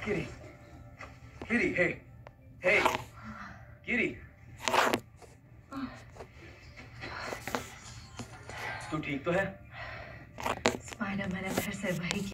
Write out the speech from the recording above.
Kitty. Kitty, hey. Hey. Kitty. तू ठीक तो है? स्पाइडरमैन ने फिर से वही